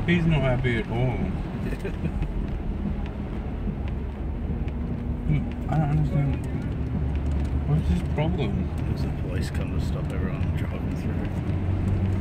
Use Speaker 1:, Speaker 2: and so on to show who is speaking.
Speaker 1: He's not happy at all. I don't understand. What's his problem?
Speaker 2: There's the police come to stop everyone driving through.